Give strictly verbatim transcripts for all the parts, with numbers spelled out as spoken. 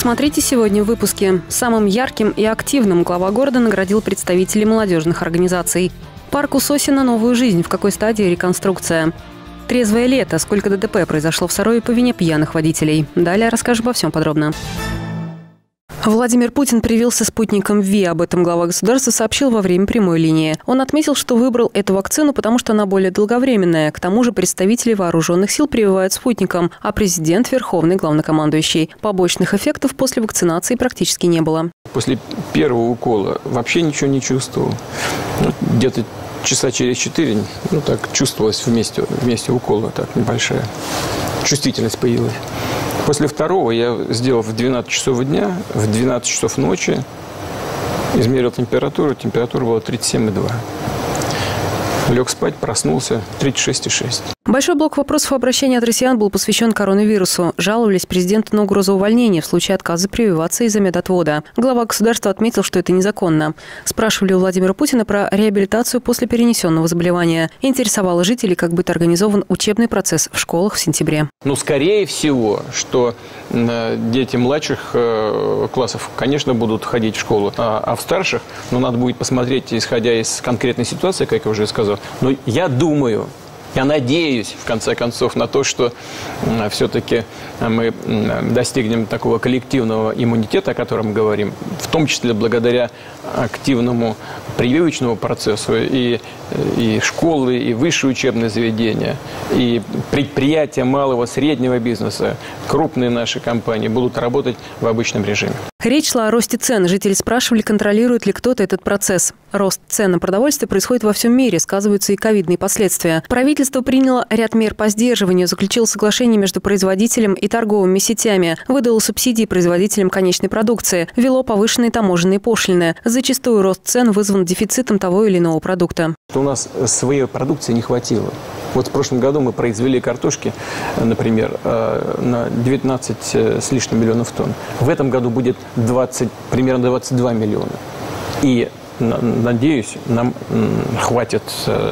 Смотрите сегодня в выпуске. Самым ярким и активным глава города наградил представителей молодежных организаций. Парку Сосино новую жизнь. В какой стадии реконструкция? Трезвое лето. Сколько ДТП произошло в Сарове по вине пьяных водителей? Далее расскажу обо всем подробно. Владимир Путин привился спутником ВИ. Об этом глава государства сообщил во время прямой линии. Он отметил, что выбрал эту вакцину, потому что она более долговременная. К тому же представители вооруженных сил прививают спутником, а президент – верховный главнокомандующий. Побочных эффектов после вакцинации практически не было. После первого укола вообще ничего не чувствовал. Где-то часа через четыре, ну так чувствовалось вместе, вместе укола, так небольшая чувствительность появилась. После второго я сделал в двенадцать часов дня, в двенадцать часов ночи, измерил температуру, температура была тридцать семь и два. Лег спать, проснулся, тридцать шесть и шесть. Большой блок вопросов обращения от россиян был посвящен коронавирусу. Жаловались президенту на угрозу увольнения в случае отказа прививаться из-за медотвода. Глава государства отметил, что это незаконно. Спрашивали у Владимира Путина про реабилитацию после перенесенного заболевания. Интересовало жителей, как будет организован учебный процесс в школах в сентябре. Ну, скорее всего, что дети младших классов, конечно, будут ходить в школу, а в старших, ну, надо будет посмотреть, исходя из конкретной ситуации, как я уже сказал. Но я думаю... Я надеюсь, в конце концов, на то, что все-таки мы достигнем такого коллективного иммунитета, о котором мы говорим, в том числе благодаря активному прививочному процессу и, и школы, и высшие учебные заведения, и предприятия малого, среднего бизнеса, крупные наши компании будут работать в обычном режиме. Речь шла о росте цен. Жители спрашивали, контролирует ли кто-то этот процесс. Рост цен на продовольствие происходит во всем мире, сказываются и ковидные последствия. Правительство приняло ряд мер по сдерживанию, заключило соглашение между производителем и торговыми сетями, выдало субсидии производителям конечной продукции, ввело повышенные таможенные пошлины. Зачастую рост цен вызван дефицитом того или иного продукта. У нас своей продукции не хватило. Вот в прошлом году мы произвели картошки, например, на девятнадцать с лишним миллионов тонн. В этом году будет двадцать, примерно двадцать два миллиона. И надеюсь, нам хватит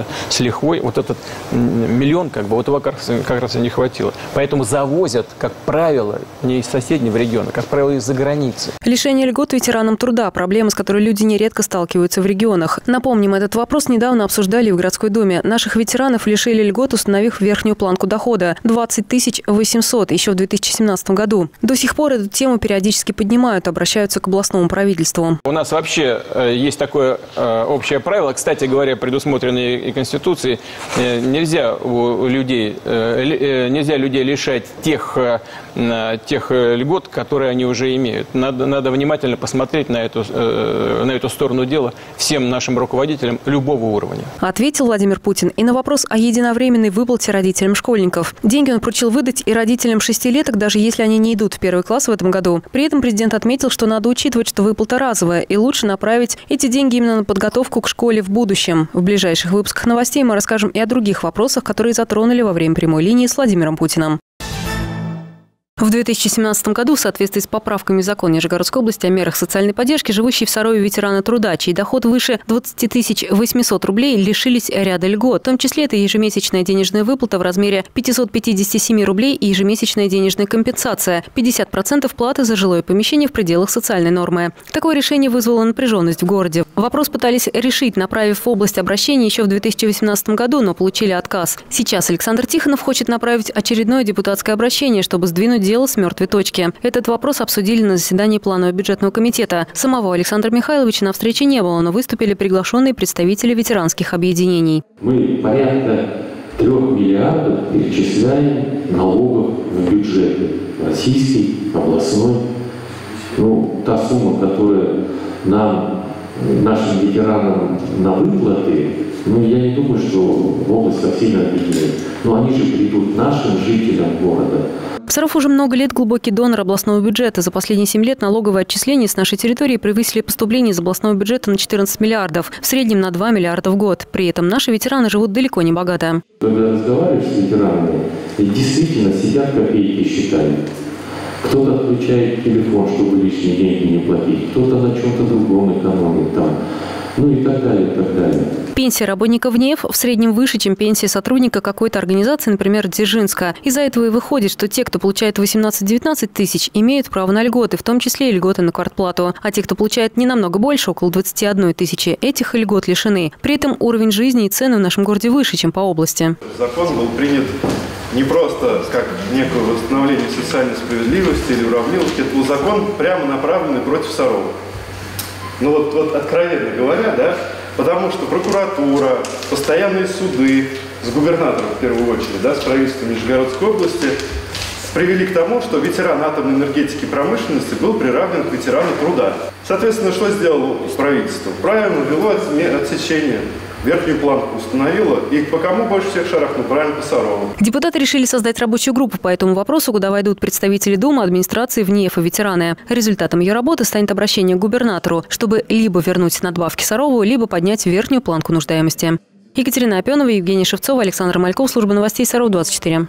с лихвой вот этот миллион, как бы, вот его как раз, как раз и не хватило. Поэтому завозят, как правило, не из соседнего региона, как правило, из-за границы. Лишение льгот ветеранам труда – проблема, с которой люди нередко сталкиваются в регионах. Напомним, этот вопрос недавно обсуждали в городской думе. Наших ветеранов лишили льгот, установив верхнюю планку дохода – двадцать тысяч восемьсот еще в две тысячи семнадцатом году. До сих пор эту тему периодически поднимают, обращаются к областному правительству. У нас вообще есть такое общее правило, кстати говоря, предусмотренное и Конституцией, нельзя у людей, нельзя людей лишать тех, тех льгот, которые они уже имеют. Надо, надо внимательно посмотреть на эту, на эту сторону дела всем нашим руководителям любого уровня. Ответил Владимир Путин и на вопрос о единовременной выплате родителям школьников. Деньги он поручил выдать и родителям шестилеток, даже если они не идут в первый класс в этом году. При этом президент отметил, что надо учитывать, что выплата разовая, и лучше направить эти деньги именно на подготовку к школе в будущем. В ближайших выпусках новостей мы расскажем и о других вопросах, которые затронули во время прямой линии с Владимиром Путиным. В две тысячи семнадцатом году, в соответствии с поправками в закон Нижегородской области о мерах социальной поддержки, живущие в Сарове ветераны труда, чей доход выше двадцати тысяч восьмисот рублей, лишились ряда льгот. В том числе это ежемесячная денежная выплата в размере пятисот пятидесяти семи рублей и ежемесячная денежная компенсация – пятьдесят процентов платы за жилое помещение в пределах социальной нормы. Такое решение вызвало напряженность в городе. Вопрос пытались решить, направив в область обращения еще в две тысячи восемнадцатом году, но получили отказ. Сейчас Александр Тихонов хочет направить очередное депутатское обращение, чтобы сдвинуть дело с мертвой точки. Этот вопрос обсудили на заседании планового бюджетного комитета. Самого Александра Михайловича на встрече не было, но выступили приглашенные представители ветеранских объединений. Мы порядка трех миллиардов перечисляем налогов в бюджеты. Российский, областной. Ну, та сумма, которая нам, нашим ветеранам на выплаты, ну, я не думаю, что область так сильно объединяет. Но они же придут нашим жителям города. Саров уже много лет глубокий донор областного бюджета. За последние семь лет налоговые отчисления с нашей территории превысили поступления из областного бюджета на четырнадцать миллиардов, в среднем на два миллиарда в год. При этом наши ветераны живут далеко не богато. Когда разговариваешь с ветеранами, и действительно сидят копейки считают. Кто-то отключает телефон, чтобы лишние деньги не платить, кто-то на чем-то другом экономит там. ну и так далее, и так далее. Пенсия работника ВНЕФ в среднем выше, чем пенсия сотрудника какой-то организации, например, Дзержинска. Из-за этого и выходит, что те, кто получает восемнадцать-девятнадцать тысяч, имеют право на льготы, в том числе и льготы на квартплату. А те, кто получает не намного больше, около двадцати одной тысячи, этих льгот лишены. При этом уровень жизни и цены в нашем городе выше, чем по области. Закон был принят не просто как некое восстановление социальной справедливости или уравниловки, это был закон, прямо направленный против Сарова. Ну вот, вот откровенно говоря, да, потому что прокуратура, постоянные суды с губернатором в первую очередь, да, с правительством Нижегородской области привели к тому, что ветеран атомной энергетики и промышленности был приравнен к ветерану труда. Соответственно, что сделало правительство? Правильно ввело отсечение. Верхнюю планку установила. И по кому больше всех шарахнул? Правильно, по Сарову. Депутаты решили создать рабочую группу по этому вопросу, куда войдут представители Думы, администрации, ВНЕФ и ветераны. Результатом ее работы станет обращение к губернатору, чтобы либо вернуть надбавки Сарову, либо поднять верхнюю планку нуждаемости. Екатерина Опенова, Евгений Шевцов, Александр Мальков, служба новостей Саров двадцать четыре.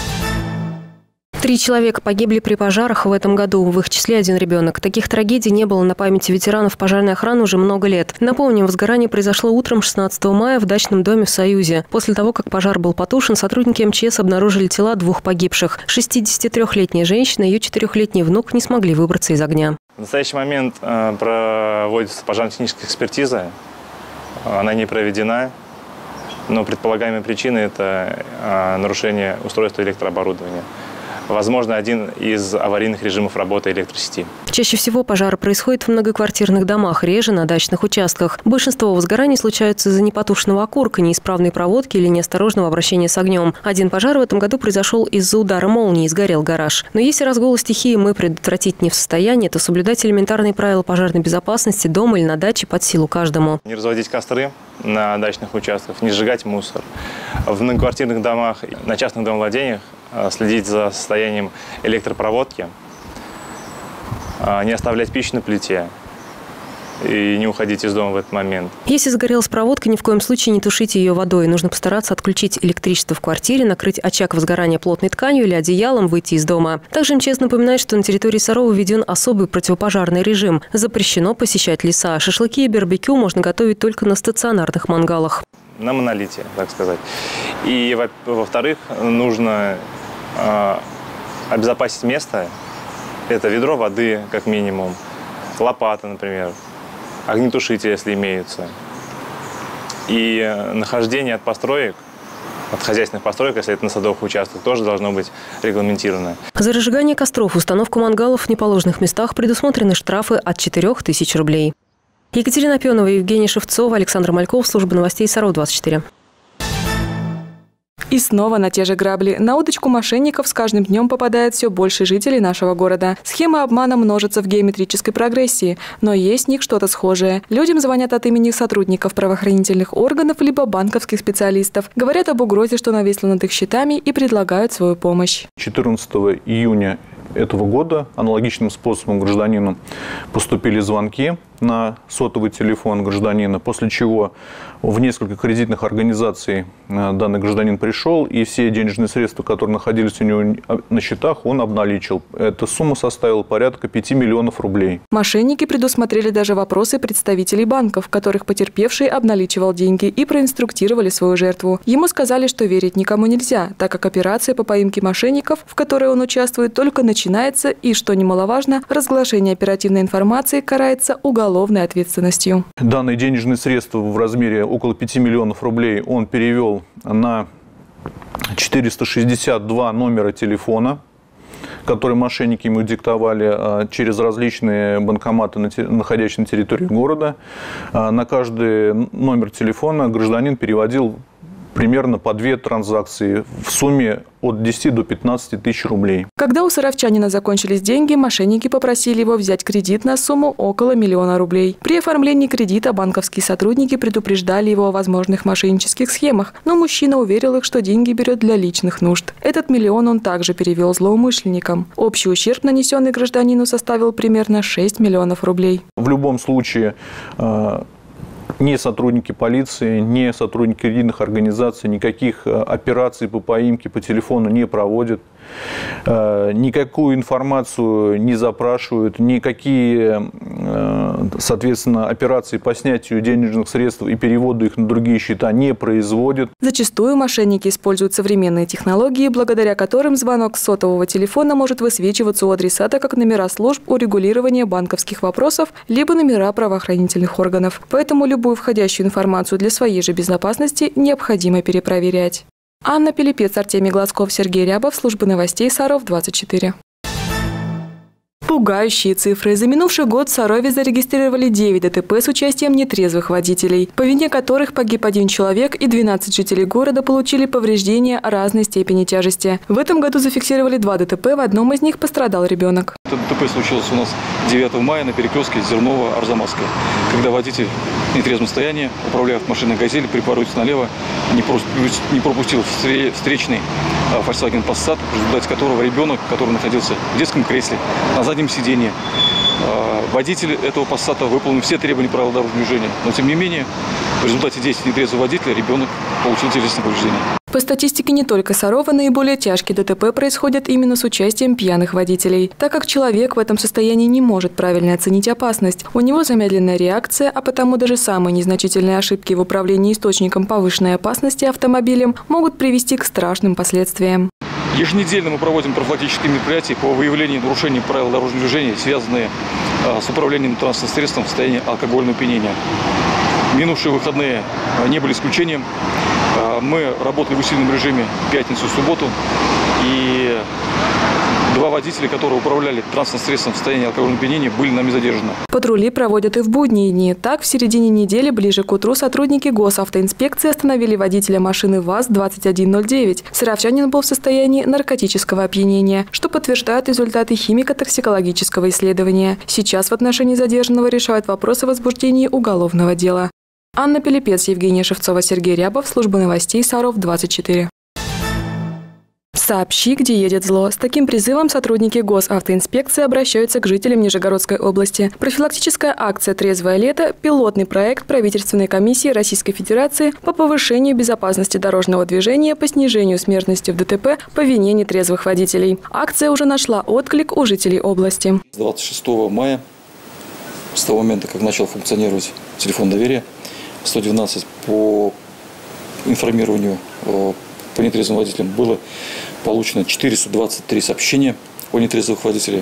Три человека погибли при пожарах в этом году, в их числе один ребенок. Таких трагедий не было на памяти ветеранов пожарной охраны уже много лет. Напомним, возгорание произошло утром шестнадцатого мая в дачном доме в Союзе. После того, как пожар был потушен, сотрудники МЧС обнаружили тела двух погибших. шестидесятитрёхлетняя женщина и ее четырехлетний внук не смогли выбраться из огня. В настоящий момент проводится пожарно-техническая экспертиза. Она не проведена, но предполагаемые причины – это нарушение устройства электрооборудования. Возможно, один из аварийных режимов работы электросети. Чаще всего пожары происходят в многоквартирных домах, реже на дачных участках. Большинство возгораний случаются из-за непотушенного окурка, неисправной проводки или неосторожного обращения с огнем. Один пожар в этом году произошел из-за удара молнии, и сгорел гараж. Но если разгул стихии мы предотвратить не в состоянии, то соблюдать элементарные правила пожарной безопасности дома или на даче под силу каждому. Не разводить костры на дачных участках, не сжигать мусор. В многоквартирных домах, на частных домовладениях следить за состоянием электропроводки, не оставлять пищу на плите и не уходить из дома в этот момент. Если загорелась проводка, ни в коем случае не тушите ее водой. Нужно постараться отключить электричество в квартире, накрыть очаг возгорания плотной тканью или одеялом, выйти из дома. Также МЧС напоминает, что на территории Сарова введен особый противопожарный режим. Запрещено посещать леса. Шашлыки и барбекю можно готовить только на стационарных мангалах. На монолите, так сказать. И, во-вторых, нужно э, обезопасить место. Это ведро воды, как минимум, лопата, например, огнетушители, если имеются. И нахождение от построек, от хозяйственных построек, если это на садовых участках, тоже должно быть регламентировано. За разжигание костров, установку мангалов в неположенных местах предусмотрены штрафы от четырёх тысяч рублей. Екатерина Опенова, Евгений Шевцов, Александр Мальков, служба новостей Саров двадцать четыре. И снова на те же грабли. На удочку мошенников с каждым днем попадает все больше жителей нашего города. Схемы обмана множатся в геометрической прогрессии, но есть в них что-то схожее. Людям звонят от имени сотрудников правоохранительных органов либо банковских специалистов. Говорят об угрозе, что нависло над их счетами, и предлагают свою помощь. четырнадцатого июня этого года аналогичным способом гражданину поступили звонки на сотовый телефон гражданина, после чего в несколько кредитных организаций данный гражданин пришел, и все денежные средства, которые находились у него на счетах, он обналичил. Эта сумма составила порядка пяти миллионов рублей. Мошенники предусмотрели даже вопросы представителей банков, которых потерпевший обналичивал деньги, и проинструктировали свою жертву. Ему сказали, что верить никому нельзя, так как операция по поимке мошенников, в которой он участвует, только начинается, и, что немаловажно, разглашение оперативной информации карается уголовной ответственностью. Данные денежные средства в размере около пяти миллионов рублей он перевел на четыреста шестьдесят два номера телефона, которые мошенники ему диктовали через различные банкоматы, находящиеся на территории города. На каждый номер телефона гражданин переводил примерно по две транзакции в сумме от десяти до пятнадцати тысяч рублей. Когда у саровчанина закончились деньги, мошенники попросили его взять кредит на сумму около миллиона рублей. При оформлении кредита банковские сотрудники предупреждали его о возможных мошеннических схемах, но мужчина уверил их, что деньги берет для личных нужд. Этот миллион он также перевел злоумышленникам. Общий ущерб, нанесенный гражданину, составил примерно шесть миллионов рублей. В любом случае, ни сотрудники полиции, ни сотрудники кредитных организаций никаких операций по поимке по телефону не проводят. никакую информацию не запрашивают, никакие, соответственно, операции по снятию денежных средств и переводу их на другие счета не производят. Зачастую мошенники используют современные технологии, благодаря которым звонок с сотового телефона может высвечиваться у адресата как номера служб урегулирования банковских вопросов, либо номера правоохранительных органов. Поэтому любую входящую информацию для своей же безопасности необходимо перепроверять. Анна Пилипец, Артемий Глазков, Сергей Рябов, служба новостей Саров двадцать четыре. Пугающие цифры. За минувший год в Сарове зарегистрировали девять ДТП с участием нетрезвых водителей, по вине которых погиб один человек и двенадцать жителей города получили повреждения разной степени тяжести. В этом году зафиксировали два ДТП, в одном из них пострадал ребенок. Это ДТП случилось у нас девятого мая на перекрестке Зерново-Арзамасская, когда водитель в нетрезвом состоянии, управляя машиной «Газель», при повороте налево не пропустил встречный Volkswagen Passat, в результате которого ребенок, который находился в детском кресле, на заднем сиденье. Водитель этого Passat выполнил все требования правил дорожного движения, но тем не менее в результате действий нетрезвого водителя ребенок получил телесное повреждение. По статистике не только Сарова, наиболее тяжкие ДТП происходят именно с участием пьяных водителей, так как человек в этом состоянии не может правильно оценить опасность. У него замедленная реакция, а потому даже самые незначительные ошибки в управлении источником повышенной опасности автомобилем могут привести к страшным последствиям. Еженедельно мы проводим профилактические мероприятия по выявлению нарушений правил дорожного движения, связанные с управлением транспортным средством в состоянии алкогольного опьянения. Минувшие выходные не были исключением. Мы работали в усиленном режиме в пятницу и субботу. И два водителя, которые управляли транспортным средством в состоянии алкогольного опьянения, были нами задержаны. Патрули проводят и в будние дни. Так, в середине недели, ближе к утру, сотрудники госавтоинспекции остановили водителя машины ВАЗ двадцать один ноль девять. Саровчанин был в состоянии наркотического опьянения, что подтверждают результаты химико-токсикологического исследования. Сейчас в отношении задержанного решают вопрос о возбуждении уголовного дела. Анна Пилипец, Евгения Шевцова, Сергей Рябов, служба новостей Саров двадцать четыре. «Сообщи, где едет зло». С таким призывом сотрудники госавтоинспекции обращаются к жителям Нижегородской области. Профилактическая акция «Трезвое лето» – пилотный проект правительственной комиссии Российской Федерации по повышению безопасности дорожного движения, по снижению смертности в ДТП по вине нетрезвых водителей. Акция уже нашла отклик у жителей области. двадцать шестого мая, с того момента, как начал функционировать телефон доверия, сто двенадцать по информированию по нетрезвым водителям было получено четыреста двадцать три сообщения о нетрезвых водителях.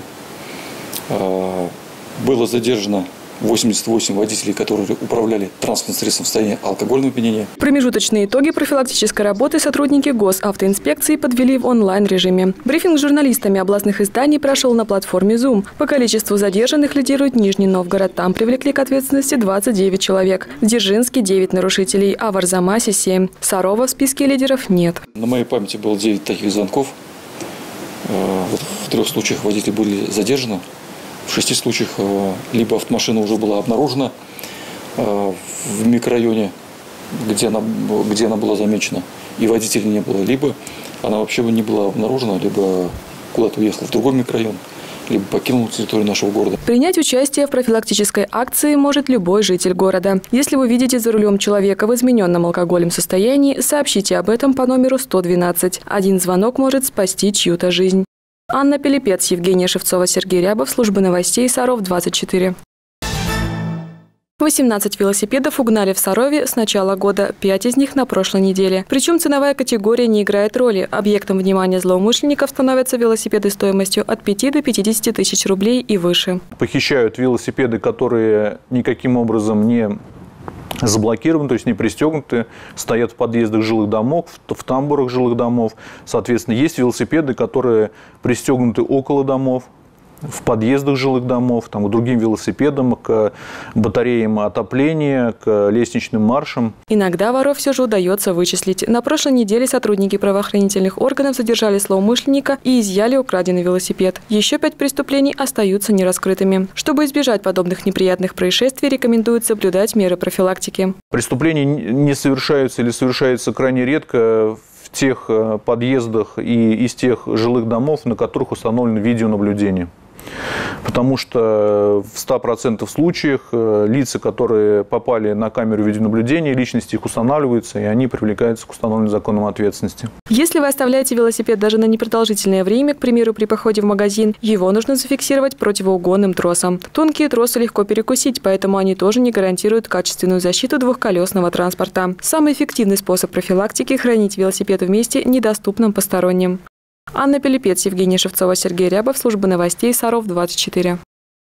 Было задержано восемьдесят восемь водителей, которые управляли транспортным средством в состоянии алкогольного опьянения. Промежуточные итоги профилактической работы сотрудники госавтоинспекции подвели в онлайн-режиме. Брифинг с журналистами областных изданий прошел на платформе Zoom. По количеству задержанных лидирует Нижний Новгород. Там привлекли к ответственности двадцать девять человек. В Дзержинске – девять нарушителей, а в Арзамасе – семь. Сарова в списке лидеров нет. На моей памяти было девять таких звонков. В трех случаях водители были задержаны. В шести случаях либо автомашина уже была обнаружена в микрорайоне, где она, где она была замечена, и водителя не было, либо она вообще не была обнаружена, либо куда-то уехала в другой микрорайон, либо покинула территорию нашего города. Принять участие в профилактической акции может любой житель города. Если вы видите за рулем человека в измененном алкоголем состоянии, сообщите об этом по номеру сто двенадцать. Один звонок может спасти чью-то жизнь. Анна Пилипец, Евгения Шевцова, Сергей Рябов, служба новостей Саров двадцать четыре. восемнадцать велосипедов угнали в Сарове с начала года, пять из них на прошлой неделе. Причем ценовая категория не играет роли. Объектом внимания злоумышленников становятся велосипеды стоимостью от пяти до пятидесяти тысяч рублей и выше. Похищают велосипеды, которые никаким образом не заблокированы, то есть не пристегнуты, стоят в подъездах жилых домов, в тамбурах жилых домов. Соответственно, есть велосипеды, которые пристегнуты около домов, в подъездах жилых домов, там, к другим велосипедам, к батареям отопления, к лестничным маршам. Иногда воров все же удается вычислить. На прошлой неделе сотрудники правоохранительных органов задержали злоумышленника и изъяли украденный велосипед. Еще пять преступлений остаются нераскрытыми. Чтобы избежать подобных неприятных происшествий, рекомендуют соблюдать меры профилактики. Преступления не совершаются или совершаются крайне редко в тех подъездах и из тех жилых домов, на которых установлено видеонаблюдение. Потому что в ста процентах случаях лица, которые попали на камеру видеонаблюдения, личности их устанавливаются, и они привлекаются к установленной законом ответственности. Если вы оставляете велосипед даже на непродолжительное время, к примеру, при походе в магазин, его нужно зафиксировать противоугонным тросом. Тонкие тросы легко перекусить, поэтому они тоже не гарантируют качественную защиту двухколесного транспорта. Самый эффективный способ профилактики – хранить велосипед в месте, недоступном посторонним. Анна Пилипец, Евгения Шевцова, Сергей Рябов, служба новостей Саров двадцать четыре.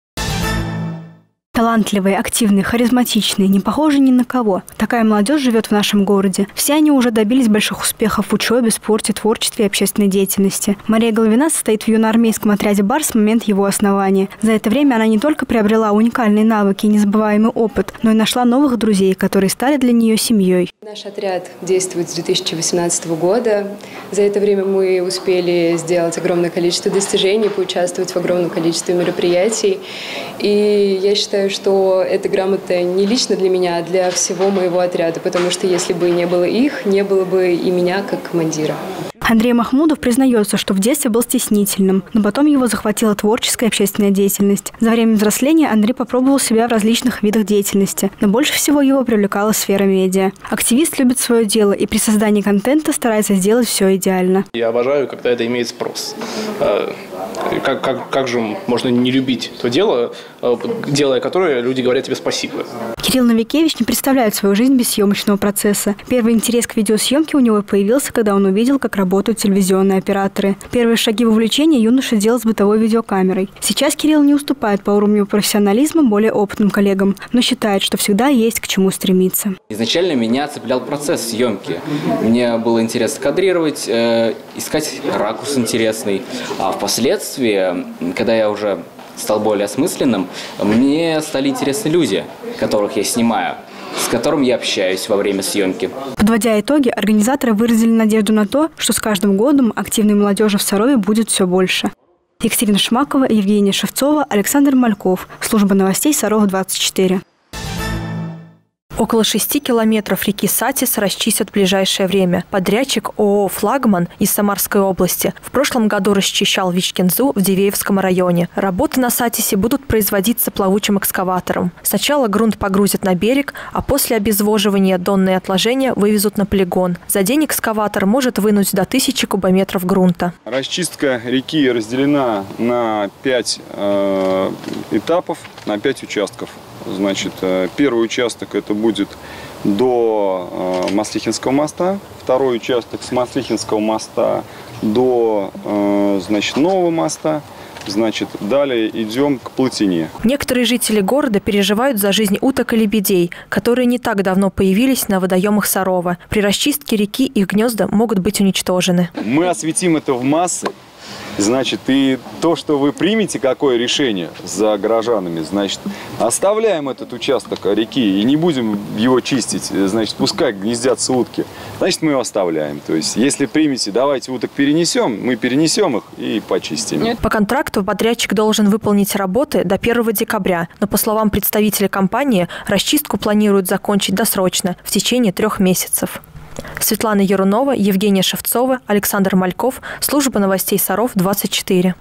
Талантливые, активные, харизматичные, не похожи ни на кого. Такая молодежь живет в нашем городе. Все они уже добились больших успехов в учебе, спорте, творчестве и общественной деятельности. Мария Головина состоит в юноармейском отряде «Бар» с момента его основания. За это время она не только приобрела уникальные навыки и незабываемый опыт, но и нашла новых друзей, которые стали для нее семьей. Наш отряд действует с две тысячи восемнадцатого года. За это время мы успели сделать огромное количество достижений, поучаствовать в огромном количестве мероприятий. И я считаю, что эта грамота не лично для меня, а для всего моего отряда, потому что если бы не было их, не было бы и меня как командира. Андрей Махмудов признается, что в детстве был стеснительным, но потом его захватила творческая и общественная деятельность. За время взросления Андрей попробовал себя в различных видах деятельности, но больше всего его привлекала сфера медиа. Активист любит свое дело и при создании контента старается сделать все идеально. Я обожаю, когда это имеет спрос. Как, как, как же можно не любить то дело, делая которое люди говорят тебе спасибо. Кирилл Новикевич не представляет свою жизнь без съемочного процесса. Первый интерес к видеосъемке у него появился, когда он увидел, как работают телевизионные операторы. Первые шаги в увлечении юноша делал с бытовой видеокамерой. Сейчас Кирилл не уступает по уровню профессионализма более опытным коллегам, но считает, что всегда есть к чему стремиться. Изначально меня цеплял процесс съемки. Мне было интересно кадрировать, э, искать ракурс интересный. А впоследствии, когда я уже стал более осмысленным, мне стали интересны люди, которых я снимаю, с которым я общаюсь во время съемки. Подводя итоги, организаторы выразили надежду на то, что с каждым годом активной молодежи в Сарове будет все больше. Екатерина Шмакова, Евгения Шевцова, Александр Мальков. Служба новостей Саров двадцать четыре. Около шести километров реки Сатис расчистят в ближайшее время. Подрядчик ООО «Флагман» из Самарской области в прошлом году расчищал Вичкинзу в Дивеевском районе. Работы на Сатисе будут производиться плавучим экскаватором. Сначала грунт погрузят на берег, а после обезвоживания донные отложения вывезут на полигон. За день экскаватор может вынуть до тысячи кубометров грунта. Расчистка реки разделена на пять э, этапов, на пять участков. Значит, первый участок это будет до э, Маслихинского моста, второй участок с Маслихинского моста до э, значит, Нового моста. Значит, далее идем к Плотине. Некоторые жители города переживают за жизнь уток и лебедей, которые не так давно появились на водоемах Сарова. При расчистке реки их гнезда могут быть уничтожены. Мы осветим это в массы. Значит, и то, что вы примете, какое решение за горожанами, значит, оставляем этот участок реки и не будем его чистить, значит, пускай гнездятся утки, значит, мы его оставляем. То есть, если примете, давайте уток перенесем, мы перенесем их и почистим. По контракту подрядчик должен выполнить работы до первого декабря, но, по словам представителя компании, расчистку планируют закончить досрочно, в течение трех месяцев. Светлана Ярунова, Евгения Шевцова, Александр Мальков. Служба новостей Саров двадцать четыре.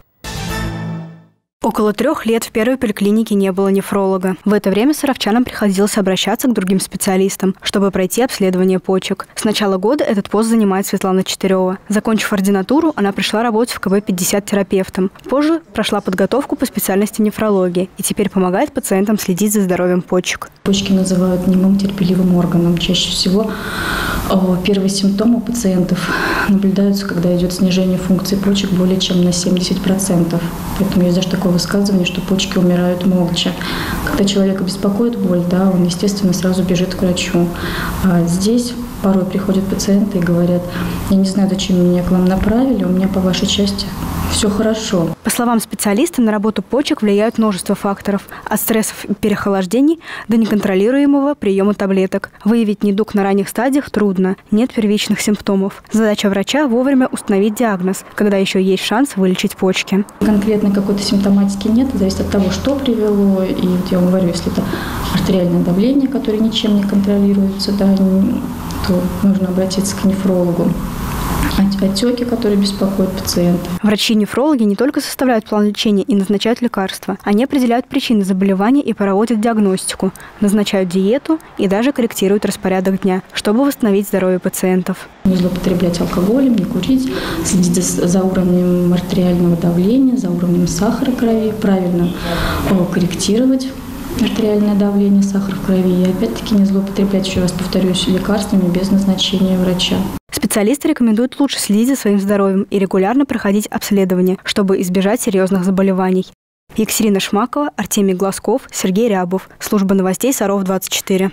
Около трех лет в первой поликлинике не было нефролога. В это время саровчанам приходилось обращаться к другим специалистам, чтобы пройти обследование почек. С начала года этот пост занимает Светлана Чотырева. Закончив ординатуру, она пришла работать в ка бэ пятьдесят терапевтом. Позже прошла подготовку по специальности нефрологии и теперь помогает пациентам следить за здоровьем почек. Почки называют немым терпеливым органом. Чаще всего первые симптомы у пациентов наблюдаются, когда идет снижение функции почек более чем на семьдесят процентов. Поэтому есть даже такое высказывание, что почки умирают молча. Когда человека беспокоит боль, да, он, естественно, сразу бежит к врачу. А здесь порой приходят пациенты и говорят: я не знаю, зачем меня к вам направили, у меня по вашей части все хорошо. По словам специалиста, на работу почек влияют множество факторов. От стрессов и переохлаждений до неконтролируемого приема таблеток. Выявить недуг на ранних стадиях трудно, нет первичных симптомов. Задача врача – вовремя установить диагноз, когда еще есть шанс вылечить почки. Конкретно какой-то симптоматики нет, зависит от того, что привело. И вот я вам говорю, если это артериальное давление, которое ничем не контролируется, да, то нужно обратиться к нефрологу. отеки, которые беспокоят пациента. Врачи-нефрологи не только составляют план лечения и назначают лекарства. Они определяют причины заболевания и проводят диагностику, назначают диету и даже корректируют распорядок дня, чтобы восстановить здоровье пациентов. Не злоупотреблять алкоголем, не курить, следить за уровнем артериального давления, за уровнем сахара в крови, правильно корректировать артериальное давление, сахар в крови. И опять-таки не злоупотреблять, еще раз повторюсь, лекарствами без назначения врача. Специалисты рекомендуют лучше следить за своим здоровьем и регулярно проходить обследование, чтобы избежать серьезных заболеваний. Екатерина Шмакова, Артемий Глазков, Сергей Рябов. Служба новостей Саров двадцать четыре.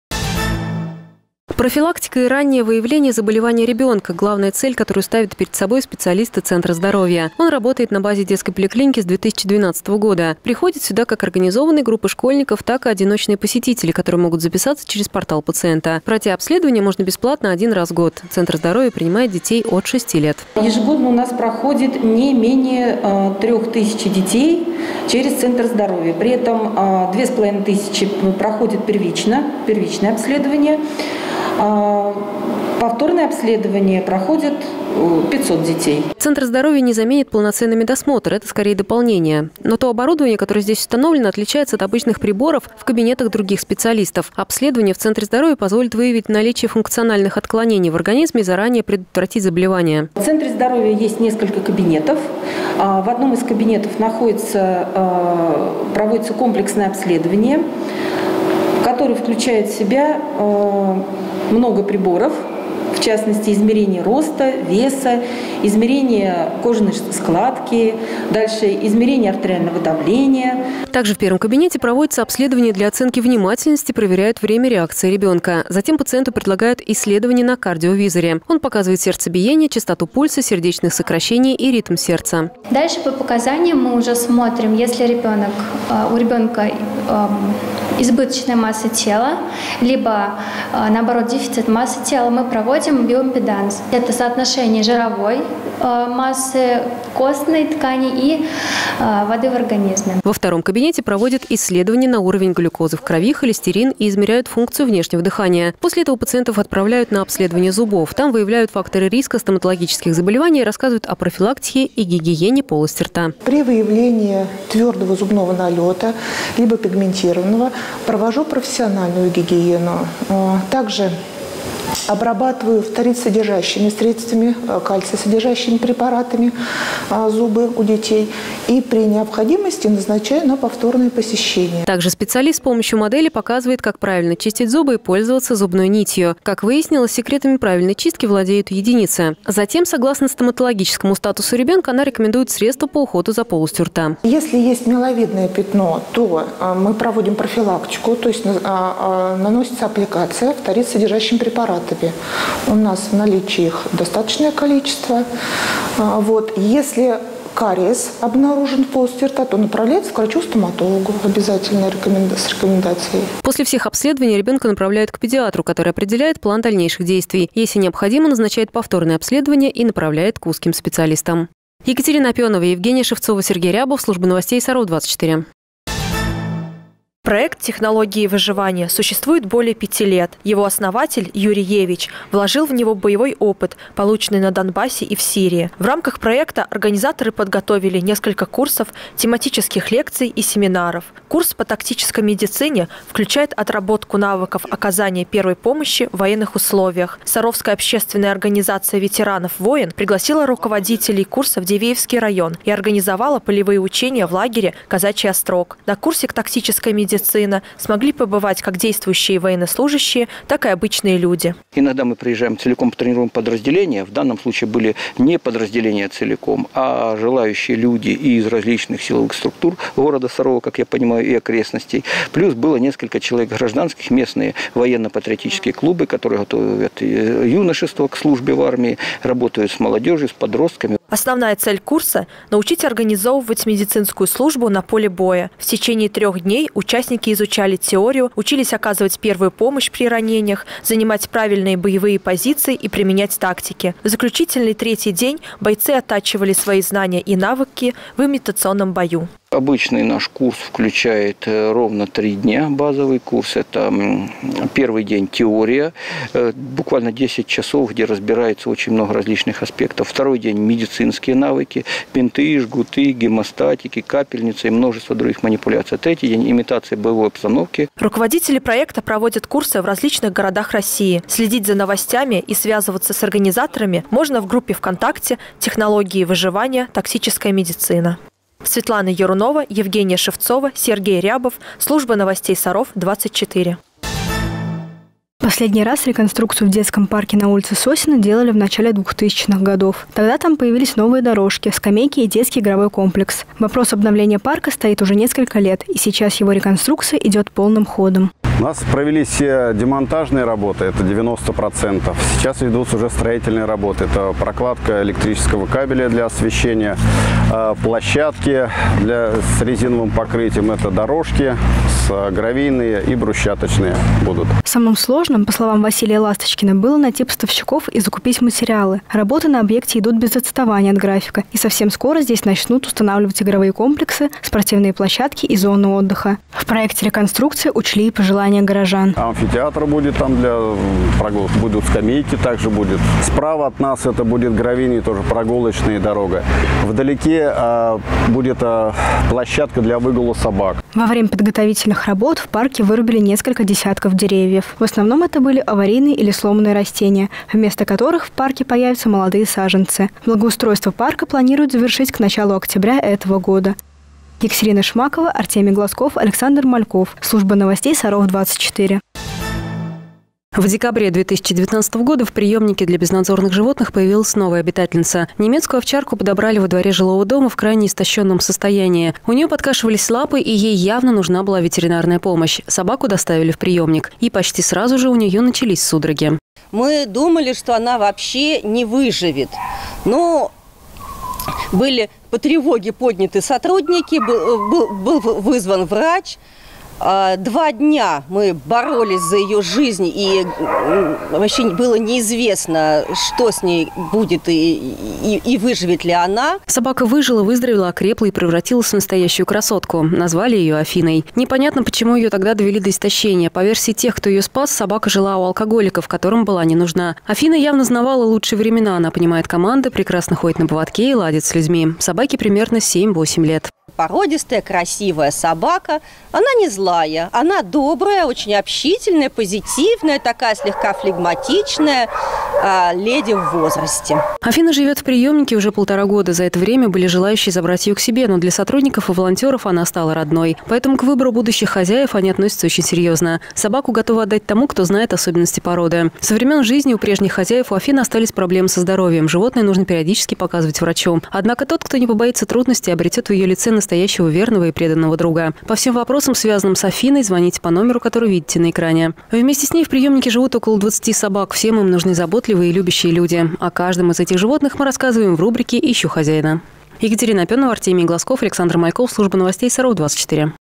Профилактика и раннее выявление заболевания ребенка – главная цель, которую ставят перед собой специалисты Центра здоровья. Он работает на базе детской поликлиники с две тысячи двенадцатого года. Приходят сюда как организованные группы школьников, так и одиночные посетители, которые могут записаться через портал пациента. Пройти обследование можно бесплатно один раз в год. Центр здоровья принимает детей от шести лет. Ежегодно у нас проходит не менее трех тысяч детей через Центр здоровья. При этом две с половиной тысячи проходит первично, первичное обследование. Повторное обследование проходит пятьсот детей. Центр здоровья не заменит полноценный медосмотр, это скорее дополнение. Но то оборудование, которое здесь установлено, отличается от обычных приборов в кабинетах других специалистов. Обследование в Центре здоровья позволит выявить наличие функциональных отклонений в организме и заранее предотвратить заболевание. В Центре здоровья есть несколько кабинетов. В одном из кабинетов находится, проводится комплексное обследование, который включает в себя много приборов, в частности, измерение роста, веса, измерение кожаной складки, дальше измерение артериального давления. Также в первом кабинете проводится обследование для оценки внимательности, проверяют время реакции ребенка. Затем пациенту предлагают исследование на кардиовизоре. Он показывает сердцебиение, частоту пульса, сердечных сокращений и ритм сердца. Дальше по показаниям мы уже смотрим, если ребенок, у ребенка избыточная масса тела, либо, наоборот, дефицит массы тела, мы проводим биоимпеданс. Это соотношение жировой массы, костной ткани и воды в организме. Во втором кабинете проводят исследования на уровень глюкозы в крови, холестерин и измеряют функцию внешнего дыхания. После этого пациентов отправляют на обследование зубов. Там выявляют факторы риска стоматологических заболеваний и рассказывают о профилактике и гигиене полости рта. При выявлении твердого зубного налета, либо пигментированного, провожу профессиональную гигиену. Также обрабатываю фторид-содержащими средствами, кальций-содержащими препаратами зубы у детей и при необходимости назначаю на повторное посещение. Также специалист с помощью модели показывает, как правильно чистить зубы и пользоваться зубной нитью. Как выяснилось, секретами правильной чистки владеют единицы. Затем, согласно стоматологическому статусу ребенка, она рекомендует средства по уходу за полостью рта. Если есть миловидное пятно, то мы проводим профилактику, то есть наносится аппликация фторид-содержащими препаратами. У нас в наличии их достаточное количество. Вот. Если кариес обнаружен в полости рта, то направляется к врачу-стоматологу обязательно с рекомендацией. После всех обследований ребенка направляют к педиатру, который определяет план дальнейших действий. Если необходимо, назначает повторное обследование и направляет к узким специалистам. Екатерина Опенова, Евгения Шевцова, Сергей Рябов. Служба новостей Саров двадцать четыре. Проект «Технологии выживания» существует более пяти лет. Его основатель Юрий Евич вложил в него боевой опыт, полученный на Донбассе и в Сирии. В рамках проекта организаторы подготовили несколько курсов, тематических лекций и семинаров. Курс по тактической медицине включает отработку навыков оказания первой помощи в военных условиях. Саровская общественная организация ветеранов войн пригласила руководителей курса в Дивеевский район и организовала полевые учения в лагере «Казачий острог». На курсе к тактической медицине медицина смогли побывать как действующие военнослужащие, так и обычные люди. Иногда мы приезжаем целиком потренируем подразделения. В данном случае были не подразделения целиком, а желающие люди из различных силовых структур города Сарова, как я понимаю, и окрестностей. Плюс было несколько человек гражданских, местные военно-патриотические клубы, которые готовят юношество к службе в армии, работают с молодежью, с подростками. Основная цель курса – научить организовывать медицинскую службу на поле боя. В течение трех дней участники изучали теорию, учились оказывать первую помощь при ранениях, занимать правильные боевые позиции и применять тактики. В заключительный третий день бойцы оттачивали свои знания и навыки в имитационном бою. Обычный наш курс включает ровно три дня. Базовый курс – это первый день теория, буквально десять часов, где разбирается очень много различных аспектов. Второй день – медицинские навыки, бинты, жгуты, гемостатики, капельницы и множество других манипуляций. Третий день – имитация боевой обстановки. Руководители проекта проводят курсы в различных городах России. Следить за новостями и связываться с организаторами можно в группе ВКонтакте «Технологии выживания. Токсическая медицина». Светлана Ярунова, Евгения Шевцова, Сергей Рябов. Служба новостей Саров, двадцать четыре. Последний раз реконструкцию в детском парке на улице Сосина делали в начале двухтысячных годов. Тогда там появились новые дорожки, скамейки и детский игровой комплекс. Вопрос обновления парка стоит уже несколько лет, и сейчас его реконструкция идет полным ходом. У нас провели все демонтажные работы, это девяносто процентов. Сейчас ведутся уже строительные работы. Это прокладка электрического кабеля для освещения, площадки для, с резиновым покрытием, это дорожки, гравийные и брусчаточные будут. Самым сложным, по словам Василия Ласточкина, было найти поставщиков и закупить материалы. Работы на объекте идут без отставания от графика, и совсем скоро здесь начнут устанавливать игровые комплексы, спортивные площадки и зоны отдыха. В проекте реконструкции учли и пожелания горожан. Амфитеатр будет там для прогулок, будут скамейки, также будет. Справа от нас это будет гравийный, тоже прогулочная дорога. Вдалеке а, будет а, площадка для выгула собак. Во время подготовительных работ в парке вырубили несколько десятков деревьев. В основном это были аварийные или сломанные растения, вместо которых в парке появятся молодые саженцы. Благоустройство парка планируют завершить к началу октября этого года. Екатерина Шмакова, Артемий Глазков, Александр Мальков. Служба новостей Саров, двадцать четыре. В декабре две тысячи девятнадцатого года в приемнике для безнадзорных животных появилась новая обитательница. Немецкую овчарку подобрали во дворе жилого дома в крайне истощенном состоянии. У нее подкашивались лапы, и ей явно нужна была ветеринарная помощь. Собаку доставили в приемник, и почти сразу же у нее начались судороги. Мы думали, что она вообще не выживет. Но были по тревоге подняты сотрудники, был, был, был вызван врач. Два дня мы боролись за ее жизнь, и вообще было неизвестно, что с ней будет и, и, и выживет ли она. Собака выжила, выздоровела, окрепла и превратилась в настоящую красотку. Назвали ее Афиной. Непонятно, почему ее тогда довели до истощения. По версии тех, кто ее спас, собака жила у алкоголиков, которым была не нужна. Афина явно знавала лучшие времена. Она понимает команды, прекрасно ходит на поводке и ладит с людьми. Собаке примерно семь-восемь лет. Породистая, красивая собака. Она не злая, она добрая, очень общительная, позитивная, такая слегка флегматичная э, леди в возрасте. Афина живет в приемнике уже полтора года. За это время были желающие забрать ее к себе, но для сотрудников и волонтеров она стала родной. Поэтому к выбору будущих хозяев они относятся очень серьезно. Собаку готовы отдать тому, кто знает особенности породы. Со времен жизни у прежних хозяев у Афины остались проблемы со здоровьем. Животное нужно периодически показывать врачу. Однако тот, кто не побоится трудностей, обретет в ее лице настоящего верного и преданного друга. По всем вопросам, связанным с Афиной, звоните по номеру, который видите на экране. Вместе с ней в приемнике живут около двадцати собак. Всем им нужны заботливые и любящие люди. О каждом из этих животных мы рассказываем в рубрике «Ищу хозяина». Екатерина Опенова, Артемий Глазков, Александр Мальков. Служба новостей Саров, двадцать четыре.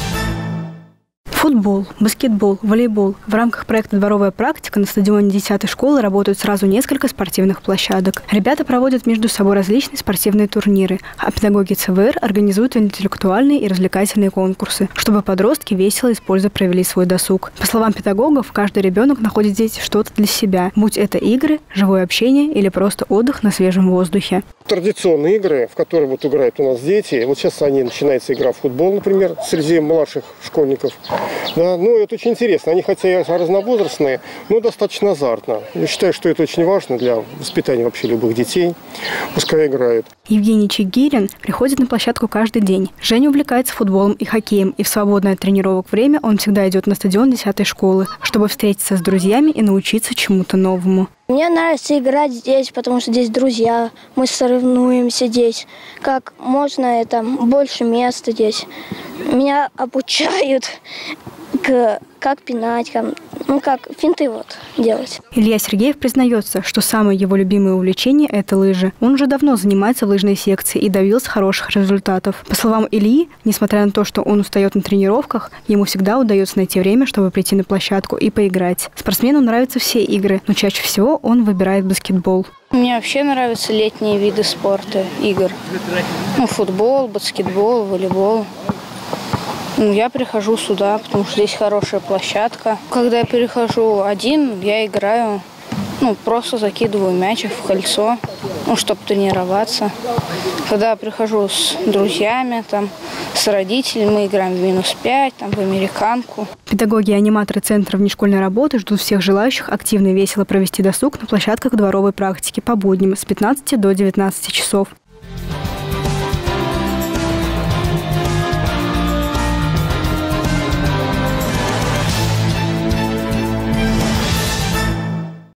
Футбол, баскетбол, волейбол. В рамках проекта «Дворовая практика» на стадионе десятой школы работают сразу несколько спортивных площадок. Ребята проводят между собой различные спортивные турниры, а педагоги ЦВР организуют интеллектуальные и развлекательные конкурсы, чтобы подростки весело и с пользой провели свой досуг. По словам педагогов, каждый ребенок находит здесь что-то для себя, будь это игры, живое общение или просто отдых на свежем воздухе. Традиционные игры, в которые вот играют у нас дети. Вот сейчас они начинается игра в футбол, например, среди младших школьников. Да, ну, это очень интересно. Они хотя и разновозрастные, но достаточно азартно. Я считаю, что это очень важно для воспитания вообще любых детей. Пускай играют. Евгений Чигирин приходит на площадку каждый день. Женя увлекается футболом и хоккеем, и в свободное от тренировок время он всегда идет на стадион десятой школы, чтобы встретиться с друзьями и научиться чему-то новому. Мне нравится играть здесь, потому что здесь друзья, мы соревнуемся здесь. Как можно это больше места здесь. Меня обучают к, как пинать, как, ну как финты вот делать. Илья Сергеев признается, что самое его любимое увлечение – это лыжи. Он уже давно занимается в лыжной секции и добился хороших результатов. По словам Ильи, несмотря на то, что он устает на тренировках, ему всегда удается найти время, чтобы прийти на площадку и поиграть. Спортсмену нравятся все игры, но чаще всего он выбирает баскетбол. Мне вообще нравятся летние виды спорта, игр. Ну, футбол, баскетбол, волейбол. Ну, я прихожу сюда, потому что здесь хорошая площадка. Когда я перехожу один, я играю, ну, просто закидываю мячик в кольцо, ну, чтобы тренироваться. Когда я прихожу с друзьями, там, с родителями, мы играем в минус пять, там, в американку. Педагоги и аниматоры Центра внешкольной работы ждут всех желающих активно и весело провести досуг на площадках дворовой практики по будням с пятнадцати до девятнадцати часов.